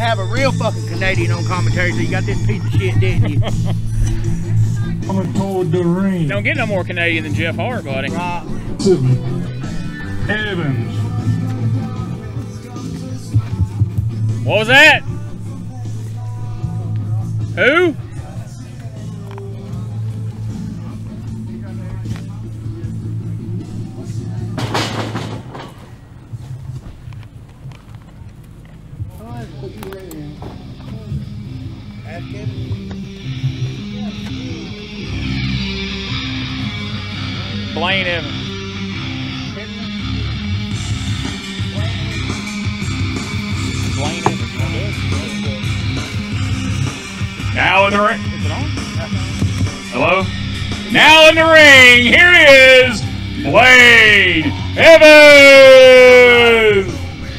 have a real fucking Canadian on commentary, so you got this piece of shit, didn't you? Coming toward the ring. Don't get no more Canadian than Jeff Hart, buddy. Right. Evans. What was that? Who? Blaine Evans. Blaine Evans. Now in the ring. Is it on? Hello? Now in the ring, here he is, Blaine Evans!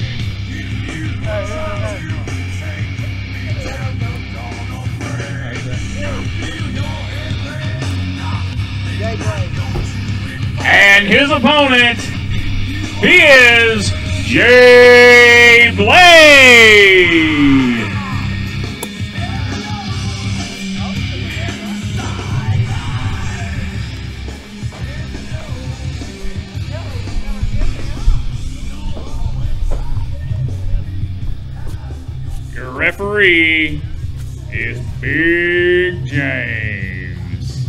And his opponent, he is Jay Blade. Your referee is Big James.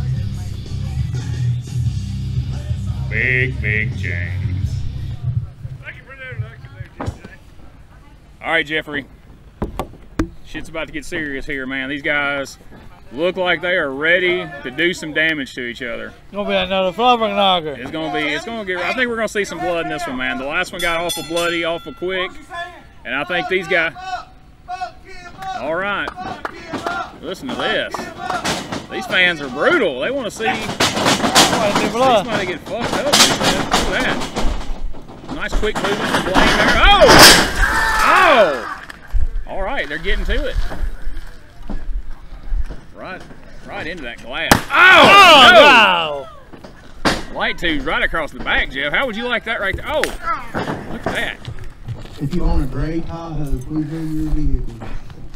Big James. Thank you for the introduction there, Jay. All right, Jeffrey. Shit's about to get serious here, man. These guys look like they are ready to do some damage to each other. Gonna be another flubber knocker. It's gonna get. I think we're gonna see some blood in this one, man. The last one got awful bloody, awful quick, and I think these guys. All right. Listen to this. These fans are brutal. They want to see somebody get fucked up. Look at that. Nice quick movement from Blaine there. Oh! Oh! All right, they're getting to it. Right into that glass. Oh! No! Wow! Light tube right across the back, Jeff. How would you like that right there? Oh! Look at that. If you own a gray Tahoe, please bring your vehicle.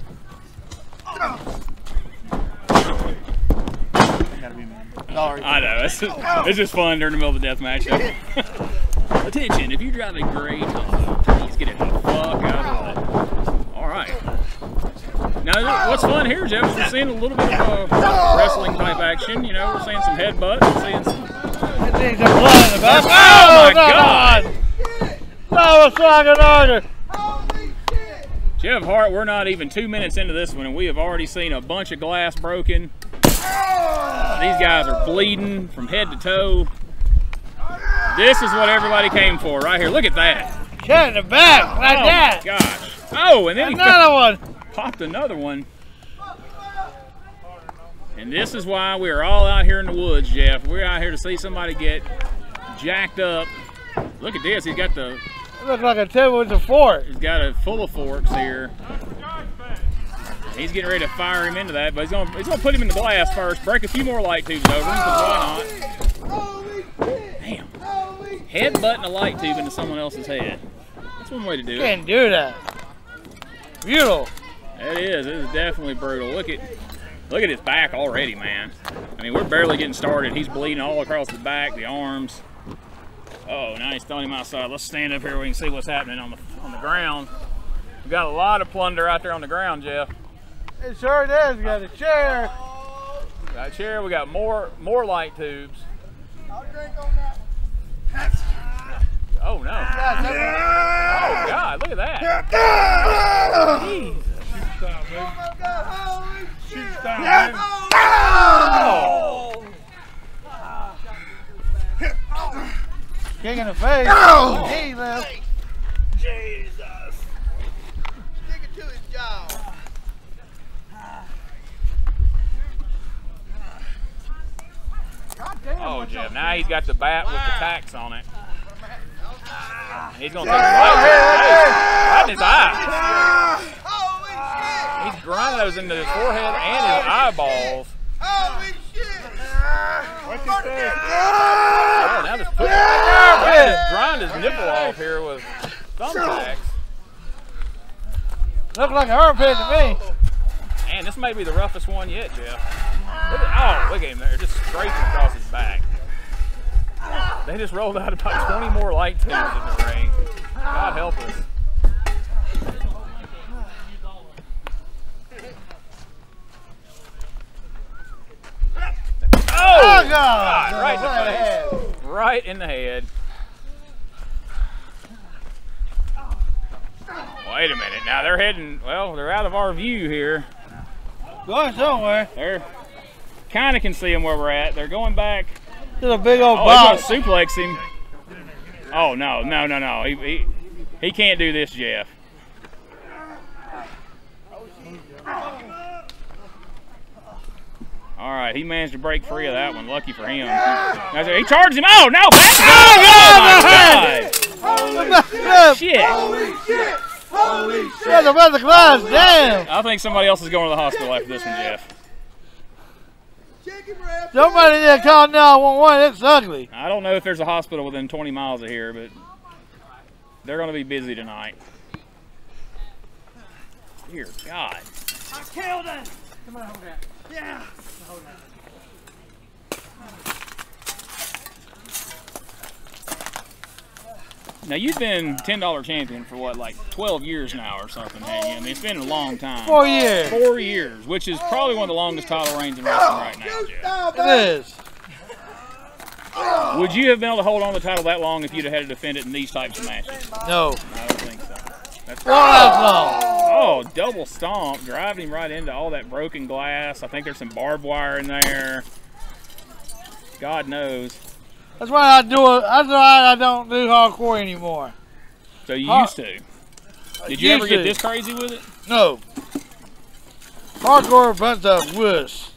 I know, it's just fun during the middle of the death match. Attention, if you drive a gray Tahoe, please get it the fuck out of the way. Alright. Now, what's fun here, Jeff, is we're seeing a little bit of wrestling type action. You know, we're seeing some headbutts, we're seeing some... I think the blood in the back. Oh my God! No, it's like an order. Jeff Hart, we're not even 2 minutes into this one, and we have already seen a bunch of glass broken. These guys are bleeding from head to toe. This is what everybody came for right here. Look at that. Shut in the back, like that. Oh my gosh. Oh, and then another one. Popped another one. And this is why we're all out here in the woods, Jeff. We're out here to see somebody get jacked up. Look at this. He's got the... It looks like a table with a fork. He's got it full of forks here. He's getting ready to fire him into that, but he's gonna put him in the glass first, break a few more light tubes over him, because why not? Damn. Headbutting a light tube into someone else's head. That's one way to do it. Can't do that. Brutal. It is definitely brutal. Look at his back already, man. I mean, we're barely getting started. He's bleeding all across the back, the arms. Oh, now he's throwing him outside. Let's stand up here where we can see what's happening on the ground. We got a lot of plunder out there on the ground, Jeff. It sure does. We got a chair. We got a chair. We got more light tubes. I'll drink on that. Oh no! Oh God! Look at that! Jesus! Shoot style, man. Oh! Kick in the face. Oh! He left. Jesus! Stick it to his jaw. Oh, Jeff! Now he's got the bat with the tacks on it. He's gonna take right in his eye. He's grinding those into his forehead and his eyeballs. Holy shit! What's he saying? Oh, now just grind his nipple off here with thumbtacks. Look like an armpit to me. Man, this may be the roughest one yet, Jeff. Look at him there, just scraping across his back. They just rolled out about 20 more light tubes in the ring. God help us. Oh, God! Right in the face. Right in the head. Wait a minute. Now they're heading, well, they're out of our view here. Going somewhere. They're kind of can see them where we're at. They're going back. There's a big old Oh, box. he's gonna suplex him. Oh, no. He can't do this, Jeff. All right, he managed to break free of that one. Lucky for him. He charged him. Oh, no. Oh, my God. Shit. Holy shit! Holy shit! That's about the class, damn! I think somebody else is going to the hospital after this one, Jeff. Somebody need to call 911, it's ugly. I don't know if there's a hospital within 20 miles of here, but they're going to be busy tonight. Dear God. I killed him! Come on, hold that. Yeah! Hold that. Now, you've been $10 champion for what, like 12 years now or something, haven't you? I mean, it's been a long time. 4 years. 4 years, which is probably one of the longest title reigns in wrestling right now, Jeff. It is. Would you have been able to hold on to the title that long if you'd have had to defend it in these types of matches? No. I don't think so. That's Oh, oh, double stomp, driving him right into all that broken glass. I think there's some barbed wire in there. God knows. that's why I do it. That's why I don't do hardcore anymore. So you used to. Did you ever get this crazy with it? No. Hardcore bunch of wuss.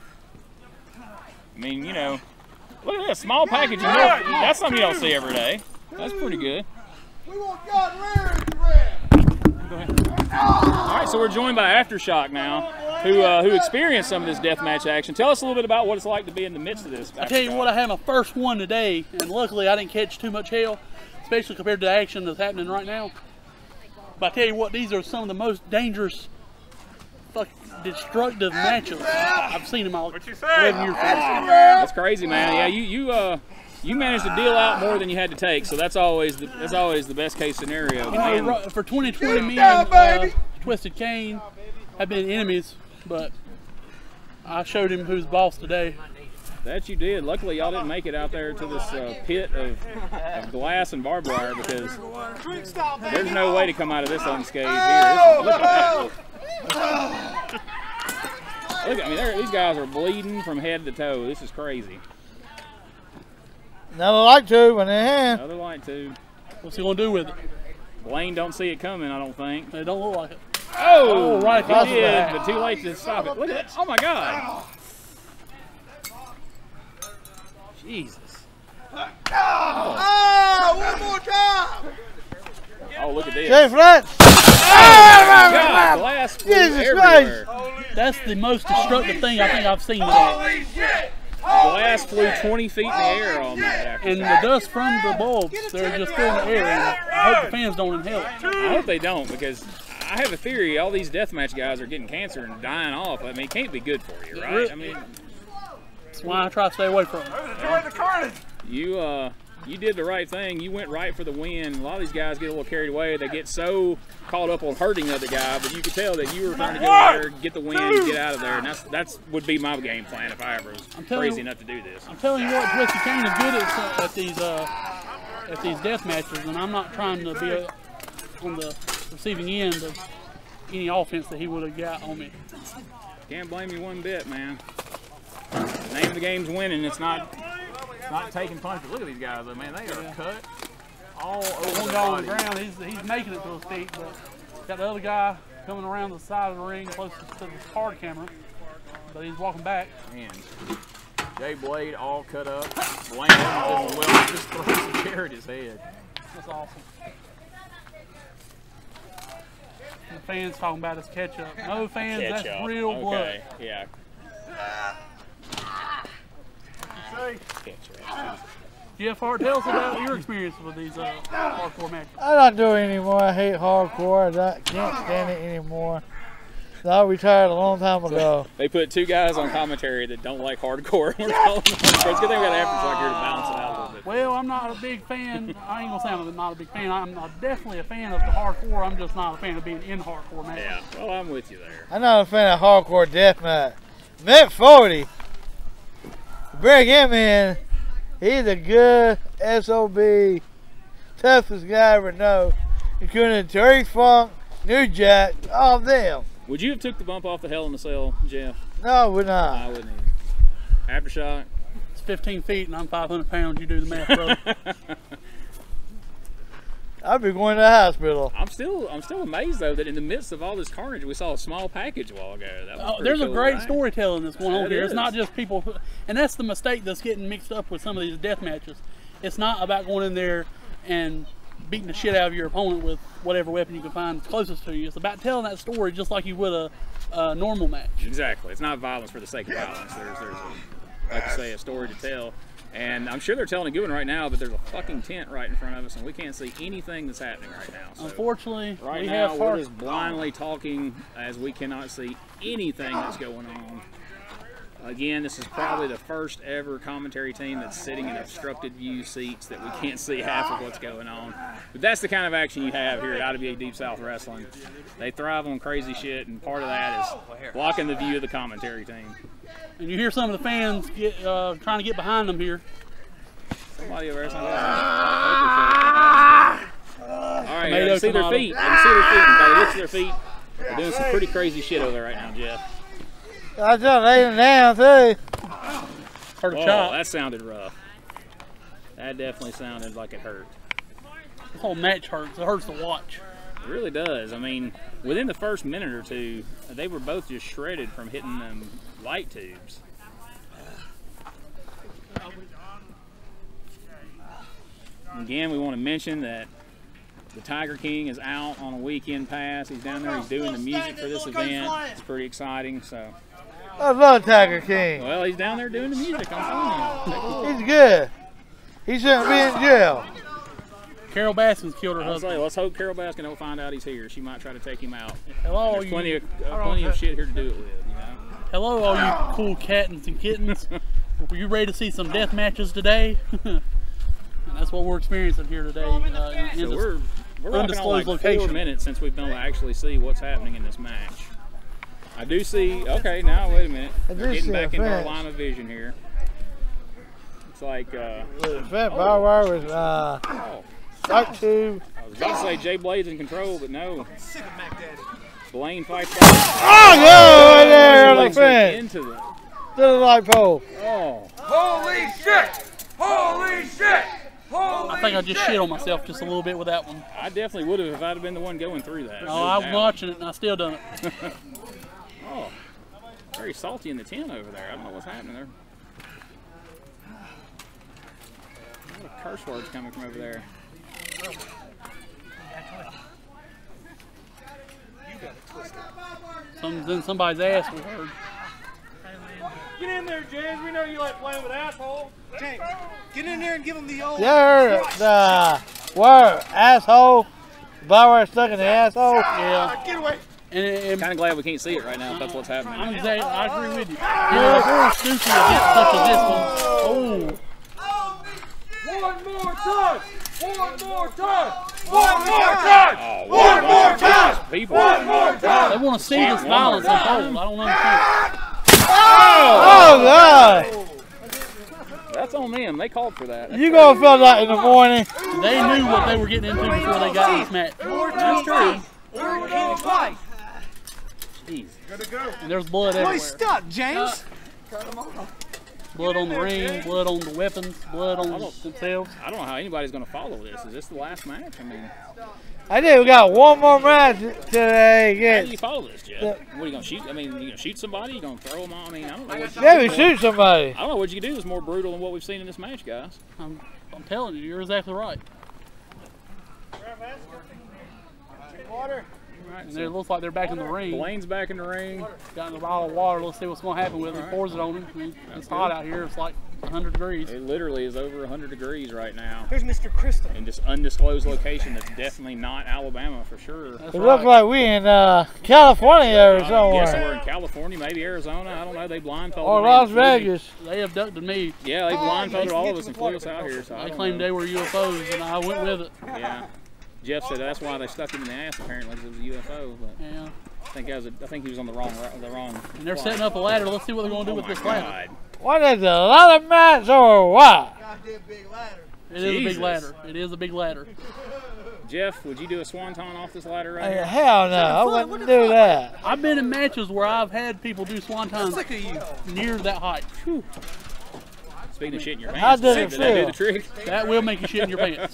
I mean, you know, look at this small package of milk. That's something you don't see every day. That's pretty good. We want God Larry. Go ahead. All right, so we're joined by Aftershock now, who experienced some of this deathmatch action. Tell us a little bit about what it's like to be in the midst of this. I tell you what, I had my first one today, and luckily I didn't catch too much hell, especially compared to the action that's happening right now. But I tell you what, these are some of the most dangerous, destructive matches I've seen in my 11 years. That's crazy, man. Yeah, you managed to deal out more than you had to take, so that's always the best case scenario. You know, for 2020, me and Twisted Kane have been enemies, but I showed him who's boss today. That you did. Luckily, y'all didn't make it out there to this pit of glass and barbed wire, because there's no way to come out of this unscathed here. Look at that. Look, I mean, these guys are bleeding from head to toe. This is crazy. Another light tube in their hand. Another light tube. What's he gonna do with it? Blaine don't see it coming, I don't think. It don't look like it. Oh, right he across the did, back. but too late to stop it. Look at that. Oh my God. Jesus. One more time! Oh, look at this. Jay Fletch. Oh, God, glass flew Jesus everywhere. That's the most destructive thing I think I've seen today. Holy shit! Glass flew 20 feet in the air on that. And the dust from the bulbs, they're just still in the air, and I hope the fans don't inhale it. I hope they don't, because I have a theory all these deathmatch guys are getting cancer and dying off. I mean, it can't be good for you, right? I mean, That's why I try to stay away from it. Enjoy the carnage! you did the right thing. You went right for the win. A lot of these guys get a little carried away. They get so caught up on hurting the other guy, but you could tell that you were trying to go in there, get the win, get out of there, and that's would be my game plan if I ever was crazy enough to do this. I'm telling you what, Twisted Kane is good at these death matches, and I'm not trying to be on the receiving end of any offense that he would have got on me. Can't blame you one bit, man. The name of the game's winning. It's not taking punches. Look at these guys, though, man. They are cut all over One the guy on body. the ground, he's making it to his feet, but got the other guy coming around the side of the ring closest to the hard camera, but he's walking back. Man, Jay Blade all cut up. Blaine Evans well just throws a chair at his head. That's awesome. The fans talking about his ketchup. No fans, that's Ketchup. real blood. Okay, yeah. Ketchup. Jeff Hart, tell us about your experience with these hardcore matches. I don't do it anymore. I hate hardcore. I can't stand it anymore. I retired a long time ago. They put two guys on commentary that don't like hardcore. We're calling them hardcore. It's good thing we got Aftershock here to balance it out a little bit. Well, I'm not a big fan. I ain't gonna say I'm not a big fan. I'm definitely a fan of the hardcore. I'm just not a fan of being in hardcore matches. Yeah, well, I'm with you there. I'm not a fan of hardcore deathmatch. Mick 40, bring him in. He's a good SOB, toughest guy I ever know, including Terry Funk, New Jack, all of them. Would you have took the bump off the Hell in a Cell, Jeff? No, we're not. I wouldn't either. Aftershock? It's 15 feet and I'm 500 pounds. You do the math, brother. I'd be going to the hospital. I'm still amazed though that in the midst of all this carnage, we saw a small package a while ago. That was There's cool, a great right? storytelling that's going on It here. is. It's not just people, and that's the mistake that's getting mixed up with some of these death matches. It's not about going in there and beating the shit out of your opponent with whatever weapon you can find closest to you. It's about telling that story just like you would a normal match. Exactly. It's not violence for the sake of violence. There's like you say, a story to tell. And I'm sure they're telling a good one right now, but there's a fucking tent right in front of us, and we can't see anything that's happening right now. So Unfortunately, right we now, have we're just blindly talking as we cannot see anything that's going on. Again, this is probably the first ever commentary team that's sitting in obstructed view seats that we can't see half of what's going on. But that's the kind of action you have here at IWA Deep South Wrestling. They thrive on crazy shit, and part of that is blocking the view of the commentary team. And you hear some of the fans trying to get behind them here. Somebody over there. All right, you can see their feet. You can see their feet. And by the looks of their feet, they're doing some pretty crazy shit over there right now, Jeff. I just laid him down too. Heard a Whoa, chop. that sounded rough. That definitely sounded like it hurt. The whole match hurts. It hurts to watch. It really does. I mean, within the first minute or two, they were both just shredded from hitting them light tubes. Again, we want to mention that the Tiger King is out on a weekend pass. He's down there. He's doing the music for this event. It's pretty exciting. So, I love Tiger King. well, he's down there doing the music. I'm telling you. Take a look. He's good. He shouldn't be in jail. Carol Baskins killed her I was husband. like, let's hope Carol Baskin don't find out he's here. She might try to take him out. Hello, There's plenty of shit here to do it with, you know. Hello, all you cool cattens and kittens. Were you ready to see some death matches today? And that's what we're experiencing here today. So we're rocking on like 4 minutes since we've been able to actually see what's happening in this match. I do see. Okay, now wait a minute. We're getting back into our line of vision here. It's like. Fat barbed wire was light tube. I was about to say Jay Blade's in control, but no. Blaine fights. Oh no! Right there on the fence. Into the. To the light pole. Oh. Holy shit! Holy shit! Holy I think I just shit on myself just a little bit with that one. I definitely would have if I'd have been the one going through that. No, I was watching it and I still done it. Oh, very salty in the tent over there. I don't know what's happening there. A lot of curse words coming from over there. Something's in somebody's ass, we heard. Get in there, James. We know you like playing with assholes. James, get in there and give him the old. You heard the word asshole? Barbed wire stuck in the asshole? Yeah. Get away. And Kind of glad we can't see it right now. If that's what's happening. I agree with you. Yeah, for a stupid event such as this one. Oh. One more time. One more time. One more time. Oh, One more time. People. One more time. They want to see this violence unfold. I don't understand. Oh God! That's on them. They called for that. You gonna feel that in the morning? They knew what they were getting into before they got in this match. That's true. Jeez. And there's blood everywhere. Stop, James. Blood on the ring, blood on the weapons, blood on themselves. I don't know how anybody's going to follow this. Is this the last match? I mean, I think we got one more match today. how do you Yes. follow this, Jeff? What are you going to shoot? I mean, you going to shoot somebody? You going to throw them on? I mean, I don't know. What you Yeah, we do. shoot somebody. I don't know what you can do is more brutal than what we've seen in this match, guys. I'm telling you, you're exactly right. And it looks like they're back in the ring. Blaine's back in the ring. Got in a bottle of water. Let's see what's going to happen with it. He pours it on him. I mean, it's hot out here. It's like 100 degrees. It literally is over 100 degrees right now. Here's Mr. Crystal. In this undisclosed location that's definitely not Alabama for sure. That's It right. looks like we in California or Yes, somewhere. we're in California, maybe Arizona. I don't know. They blindfolded Or me. Las Vegas. They abducted me. Yeah, they blindfolded all of us and flew us out here. So I They don't claimed know. they were UFOs, and I went with it. Yeah. Jeff said that's why they stuck him in the ass apparently, because it was a UFO. But Yeah. I think he was on the wrong. And they're setting up a ladder. Let's see what they're going to do with this ladder. What is it, a lot of mats or what? It is a big Jesus. ladder. It is a big ladder. Jeff, would you do a swanton off this ladder right Hey, here? hell no, I wouldn't do that. I've been in matches where I've had people do swantons near that height. Speaking of shit in your How pants, does did it that do feel? the trick? That will make you shit in your pants.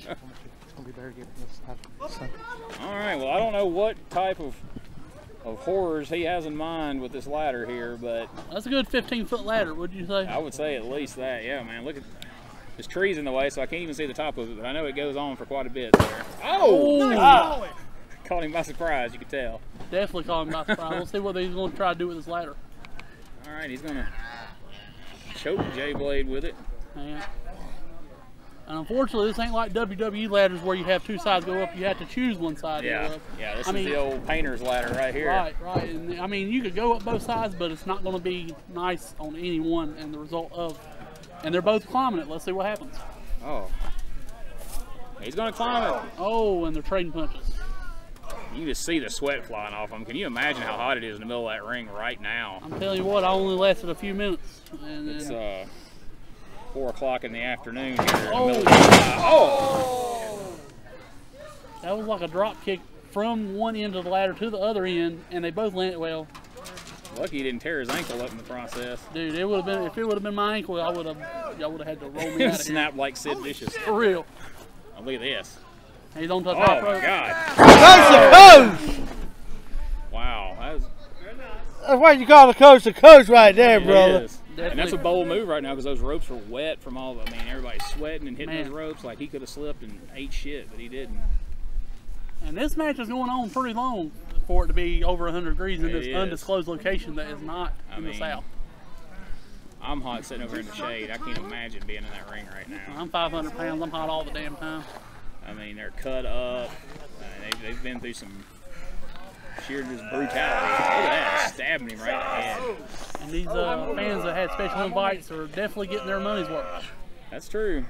All right, well, I don't know what type of horrors he has in mind with this ladder here, but That's a good 15-foot ladder, would you say? I would say at least that. Yeah, man, look at there's trees in the way, so I can't even see the top of it, but I know it goes on for quite a bit there. Oh! Caught him by surprise, you could tell. Definitely call him by surprise. We'll see what he's going to try to do with this ladder. All right, he's going to choke Jay Blade with it. Yeah. And unfortunately, this ain't like WWE ladders where you have two sides go up. You have to choose one side to Yeah, go up. yeah, this I is mean- the old painter's ladder right here. Right, right. And I mean, you could go up both sides, but it's not going to be nice on any one. And the result of, and they're both climbing it. Let's see what happens. Oh. He's going to climb it. Oh, and they're trading punches. You can just see the sweat flying off him. Can you imagine how hot it is in the middle of that ring right now? I'm telling you what, I only lasted a few minutes. And It's then, 4 o'clock in the afternoon here in the Oh. middle of the night. Oh! that was like a drop kick from one end of the ladder to the other end, and they both landed well. Lucky he didn't tear his ankle up in the process. Dude, it would have been if it would have been my ankle, y'all would have had to roll me out of here. Snapped like Sid Vicious. For real. Oh, look at this. He's on top Oh top my rope. God. Coast to coast! Wow. That was, That's why you call the coast to coast right there, it brother. is. And that's a bold move right now because those ropes were wet from all I mean, everybody's sweating and hitting Man. those ropes like he could have slipped and ate shit, but he didn't. And this match is going on pretty long for it to be over 100 degrees in It this is. undisclosed location that is not I in the mean, south. I'm hot sitting over in the shade. I can't imagine being in that ring right now. I'm 500 pounds. I'm hot all the damn time. I mean, they're cut up. They've been through some sheer just brutality. Look at that, stabbing him right in the head. And these fans that had special invites are definitely getting their money's worth. That's true.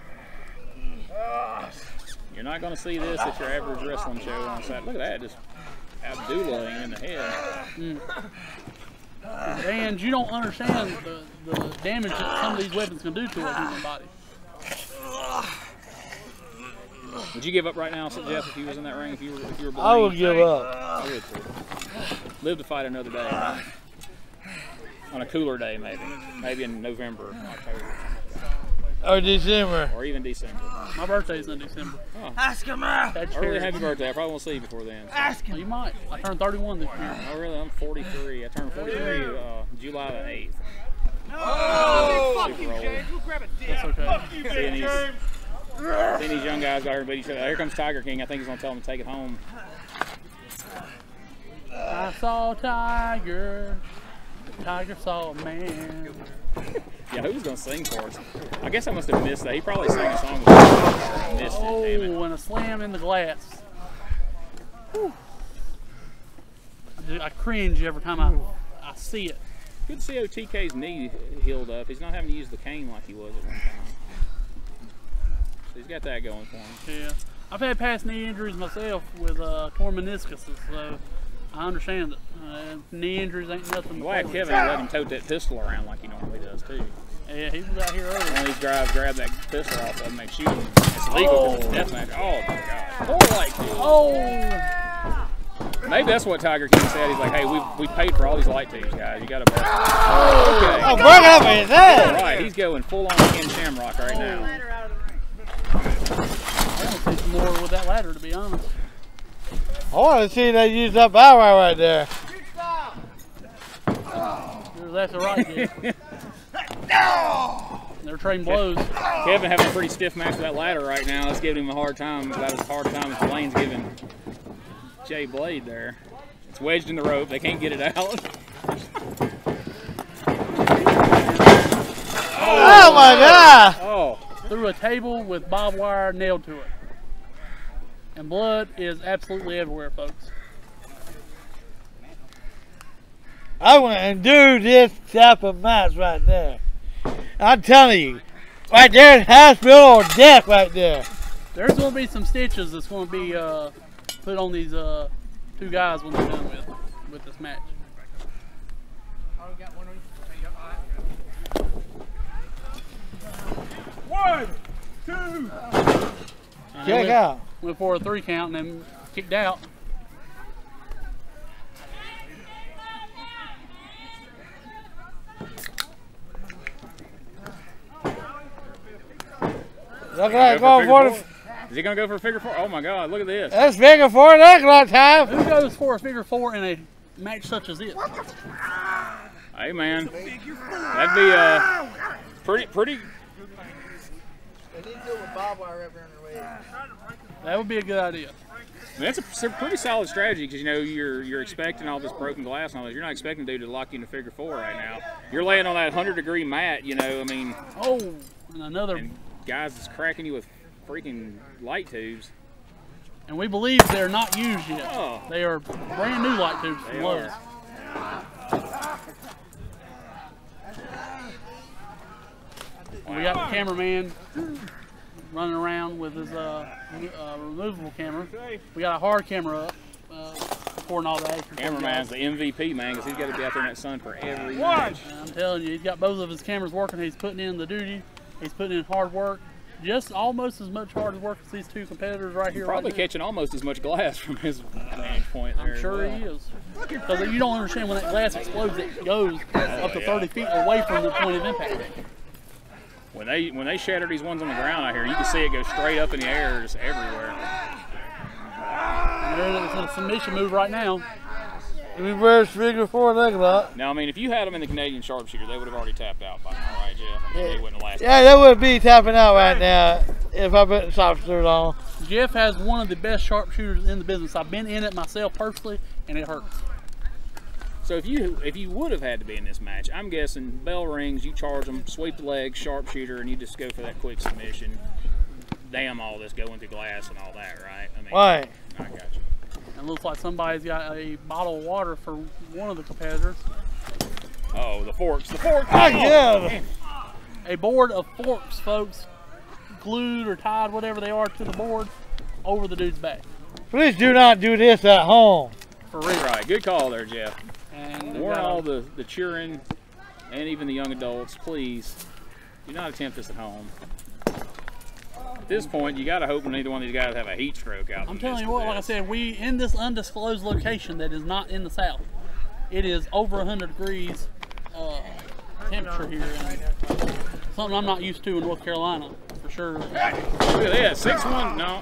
You're not going to see this at your average wrestling show on Saturday. Look at that, just Abdullah in the head. And you don't understand the damage that some of these weapons can do to a human body. Would you give up right now, Jeff, if you was in that ring? If you were I would Blaine? give up. I would too. Live to fight another day. Right? On a cooler day, maybe in November, October, Or December. or even December. My birthday's in December. Ask him out. Early happy birthday. I probably won't see you before then. Ask Well, him. you might. I turned 31 this year. Oh, really? I'm 43. I turned 43 July the 8th. Oh, Super old. We'll grab a dick. That's okay. Seeing these young guys got here and beat each other. Here comes Tiger King. I think he's going to tell them to take it home. I saw a tiger. The tiger saw a man. Yeah, who's going to sing for us? I guess I must have missed that. He probably sang a song with us. I missed it, damn it. Oh, and a slam in the glass. Whew. I cringe every time I see it. Good to see OTK's knee healed up. He's not having to use the cane like he was at one time. So he's got that going for him. Yeah. I've had past knee injuries myself with torn meniscuses, so I understand it. Knee injuries ain't nothing. I'm glad Kevin let him tote that pistol around like he normally does too. Yeah, he was out here early. One of these guys grab that pistol off of him and shoot him. It's legal because it's deathmatch. Oh my God. Poor light tubes. Oh! Maybe that's what Tiger King said. He's like, hey, we paid for all these light tubes, guys. You got to. Oh, Okay. bring up his All head! right, he's going full on Ken Shamrock right now. I want to see some more with that ladder, to be honest. I want to see they use up our right there. That's a right there. They're trading blows. Kevin having a pretty stiff match with that ladder right now. It's giving him a hard time, about as hard a time as Blaine's giving Jay Blade there. It's wedged in the rope. They can't get it out. Oh my God! Oh. Through a table with barbed wire nailed to it. And blood is absolutely everywhere, folks. I want to do this type of match right there. I'm telling you, right there in hospital or death right there. There's going to be some stitches that's going to be put on these two guys when they're done with this match. One, two. Check out. Went for a 3 count and then kicked out. Look like going for the. Is he gonna go for a figure 4? Oh my God! Look at this. That's figure 4 look like time. Who goes for a figure 4 in a match such as this? Hey man, that'd be pretty. That would be a good idea. I mean, that's a pretty solid strategy because you know you're expecting all this broken glass and all this. You're not expecting dude to lock you in a figure 4 right now. You're laying on that 100-degree mat. You know, I mean. Oh, and another. And guys is cracking you with freaking light tubes. And we believe they're not used yet. Oh. They are brand new light tubes from Lowe's. We got the cameraman running around with his removable camera. We got a hard camera up, recording all the action. Cameraman's the MVP, man, because he's got to be out there in that sun for every match. I'm telling you, he's got both of his cameras working. He's putting in the duty. He's putting in hard work. Just almost as much hard work as these two competitors right here. Probably right catching almost as much glass from his vantage point there. I'm sure he is. Because you don't understand when that glass explodes, it goes up to 30 feet away from the point of impact. When they shatter these ones on the ground out here, you can see it go straight up in the air, just everywhere. And there's a submission move right now. Reverse figure 4 look like. Now, I mean, if you had them in the Canadian sharpshooter, they would have already tapped out by now, right, Jeff? I mean, they wouldn't have lasted. Yeah, they would be tapping out right now if I put the sharpshooter on. Jeff has one of the best sharpshooters in the business. I've been in it myself personally, and it hurts. So if you would have had to be in this match, I'm guessing bell rings, you charge them, sweep the legs, sharpshooter, and you just go for that quick submission. Damn all this going through glass and all that, right? I mean, Right. I got you. It looks like somebody's got a bottle of water for one of the competitors. Oh, the forks, the forks! I get A board of forks, folks, glued or tied, whatever they are, to the board over the dude's back. Please do not do this at home. For real. Right, good call there, Jeff. And Warn all the cheering and even the young adults, please do not attempt this at home. At this point, you got to hope neither one of these guys have a heat stroke out. I'm telling you what, like I said, we in this undisclosed location that is not in the South. It is over 100 degrees temperature here, and something I'm not used to in North Carolina, for sure. Look at that, 6'1", no.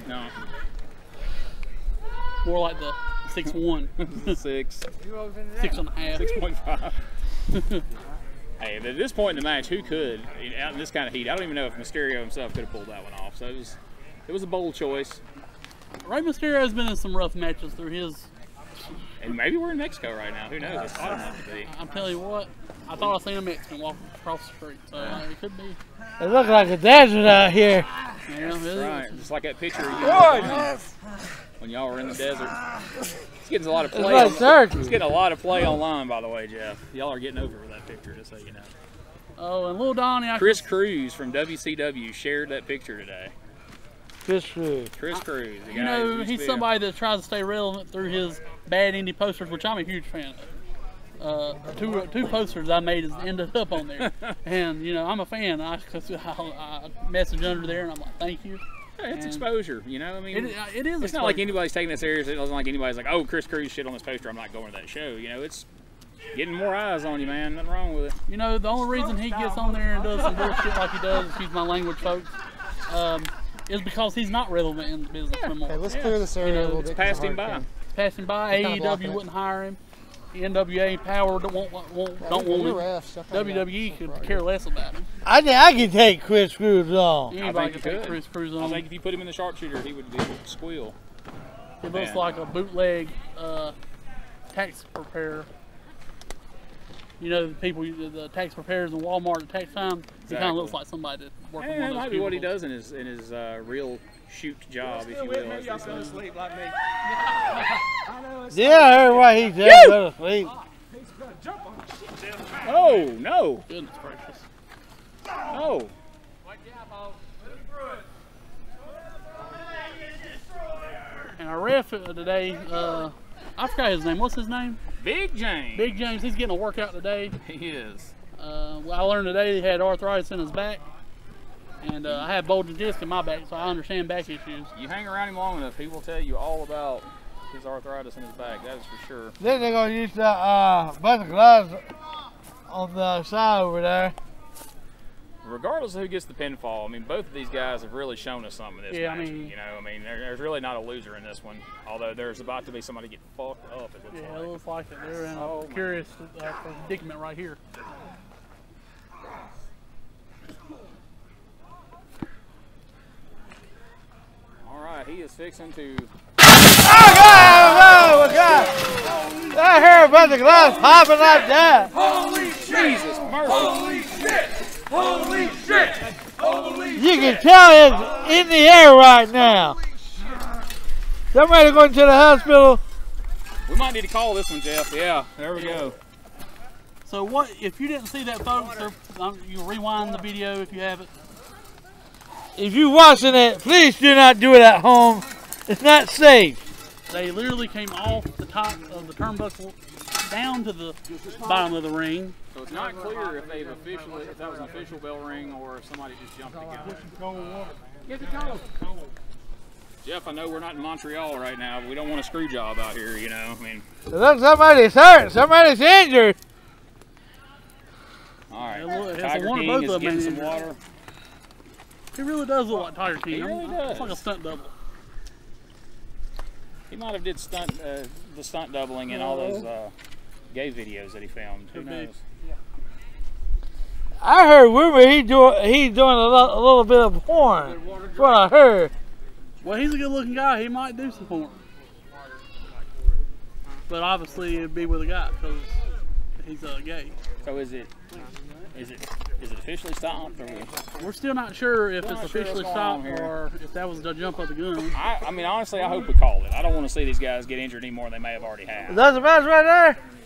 More like the 6'1". 6. 6.5. 6.5. Hey, at this point in the match, who could, out in this kind of heat? I don't even know if Mysterio himself could have pulled that one off. So it was a bold choice. Rey Mysterio has been in some rough matches through his. And maybe we're in Mexico right now. Who knows? It's hot enough to be. I'm telling you what, I thought I seen a Mexican walking across the street, so it could be. It looks like a desert out here. Yeah, That's right. Just like that picture of you when y'all were in the desert. It's getting a lot of play. It's like Turkey. It's getting a lot of play online, by the way, Jeff. Y'all are getting over with that picture, just so you know. Oh, and Lil Donnie. Chris Cruz from WCW shared that picture today. Chris Cruz. Chris Cruz. The You guy know, who used he's to be somebody that tries to stay relevant through his bad indie posters, which I'm a huge fan of. Two posters I made ended up on there, and you know I'm a fan. I message under there, and I'm like, thank you. Hey, it's exposure, you know. I mean, it is. It's not like anybody's taking that serious. It doesn't like anybody's like, oh, Chris Cruz shit on this poster. I'm not going to that show. You know, it's getting more eyes on you, man. Nothing wrong with it. You know, the only reason he gets on there and does some bullshit like he does, excuse my language, folks, is because he's not relevant in the business anymore. Okay, let's clear this area a little bit. Passed him by. Passed him by. AEW wouldn't hire him. NWA Power don't want him. WWE could care less about him. I think I can take Chris Cruz on. Anybody can take Chris Cruz on. I think if you put him in the sharpshooter, he would squeal. It looks like a bootleg tax preparer. You know, the people, the tax preparers in Walmart at tax time, he kind of looks like somebody that works in one of And those maybe what he cubicles. does in his real shoot job, if you will. as they say. Asleep like me. Yeah, I heard why he's just go to sleep. Oh, no. Goodness gracious. Oh. And our ref today, I forgot his name. What's his name? Big James. Big James. He's getting a workout today. He is. Well, I learned today he had arthritis in his back. And I have bulging disc in my back, so I understand back issues. You hang around him long enough, he will tell you all about his arthritis in his back. That is for sure. Then they're gonna use that bunch of gloves on the side over there. Regardless of who gets the pinfall, I mean, both of these guys have really shown us something in this Yeah, I match. mean- You know, I mean, there's really not a loser in this one. Although there's about to be somebody get fucked up. It looks Yeah, like. it looks like it. They're in Oh, a my curious predicament right here. All right, he is fixing to. Oh God! I hear a bunch of gloves popping like that. Jesus mercy! Holy shit! Holy You can tell it's in the air right now. Somebody going to the hospital. We might need to call this one, Jeff. Yeah, there we go. So what, if you didn't see that, folks, you rewind the video if you have it. If you're watching it, please do not do it at home. It's not safe. They literally came off the top of the turnbuckle down to the bottom of the ring. So it's not clear if they've officially, if that was an official bell ring or if somebody just jumped the gun. Get the cold. Jeff, I know we're not in Montreal right now, but we don't want a screw job out here, you know. I mean, Look, somebody's hurt. Somebody's injured. all right. It's Tiger one of King both is of them, getting some man. water. He really does look like Tiger King. He really It's does. like a stunt double. He might have did the stunt doubling in all those gay videos that he filmed. Who Could be. knows? I heard rumor he's doing a little bit of porn. That's what I heard. Well, he's a good looking guy. He might do some porn. But obviously it'd be with a guy because he's gay. So is it officially stopped? Or We're still not sure if Still it's not sure officially what's going on stopped here. or if that was the jump of the gun. I mean, honestly, I hope we called it. I don't want to see these guys get injured any more than they may have already had. That's the match right there.